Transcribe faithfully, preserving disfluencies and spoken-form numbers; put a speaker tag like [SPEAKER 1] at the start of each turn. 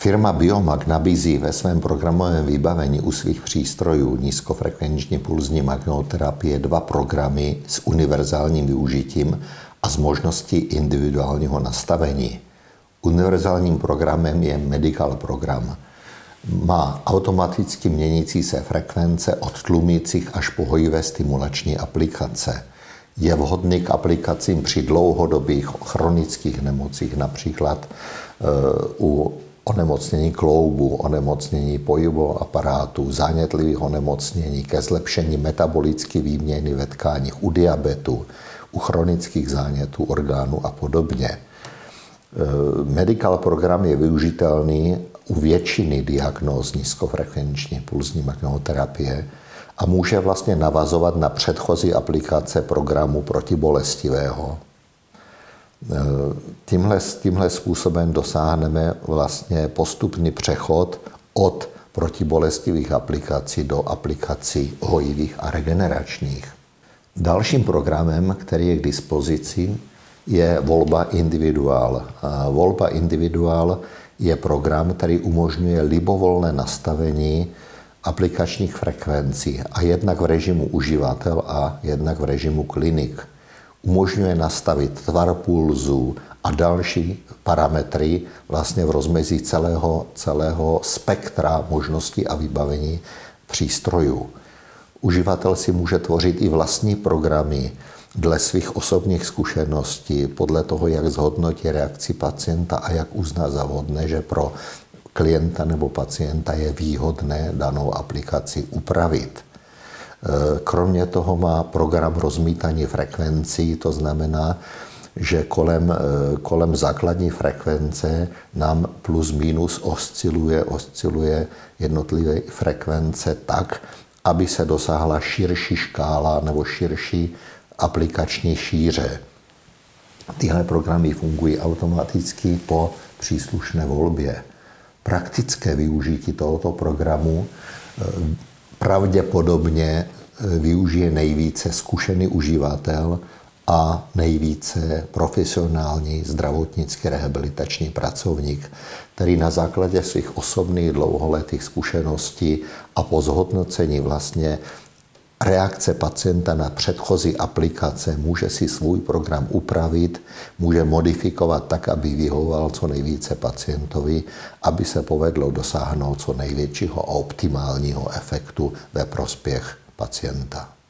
[SPEAKER 1] Firma Biomag nabízí ve svém programovém vybavení u svých přístrojů nízkofrekvenční pulzní magnetoterapie dva programy s univerzálním využitím a s možností individuálního nastavení. Univerzálním programem je Medical program. Má automaticky měnící se frekvence od tlumících až po hojivé stimulační aplikace. Je vhodný k aplikacím při dlouhodobých chronických nemocích, například u onemocnění kloubu, onemocnění pohybového aparátu, zánětlivých onemocnění, ke zlepšení metabolické výměny ve tkáních, u diabetu, u chronických zánětů orgánů a podobně. Medical program je využitelný u většiny diagnóz nízkofrekvenční pulzní magnetoterapie a může vlastně navazovat na předchozí aplikace programu protibolestivého. Tímhle, tímhle způsobem dosáhneme vlastně postupný přechod od protibolestivých aplikací do aplikací hojivých a regeneračních. Dalším programem, který je k dispozici, je volba individuál. A volba individuál je program, který umožňuje libovolné nastavení aplikačních frekvencí a jednak v režimu uživatel a jednak v režimu klinik. Umožňuje nastavit tvar pulzu a další parametry vlastně v rozmezí celého, celého spektra možností a vybavení přístrojů. Uživatel si může tvořit i vlastní programy dle svých osobních zkušeností, podle toho, jak zhodnotí reakci pacienta a jak uzná za vhodné, že pro klienta nebo pacienta je výhodné danou aplikaci upravit. Kromě toho má program rozmítání frekvencí, to znamená, že kolem, kolem základní frekvence nám plus minus osciluje, osciluje jednotlivé frekvence tak, aby se dosáhla širší škála nebo širší aplikační šíře. Tyhle programy fungují automaticky po příslušné volbě. Praktické využití tohoto programu pravděpodobně využije nejvíce zkušený uživatel a nejvíce profesionální zdravotnický rehabilitační pracovník, který na základě svých osobních dlouholetých zkušeností a po zhodnocení vlastně reakce pacienta na předchozí aplikace může si svůj program upravit, může modifikovat tak, aby vyhovoval co nejvíce pacientovi, aby se povedlo dosáhnout co největšího a optimálního efektu ve prospěch pacienta.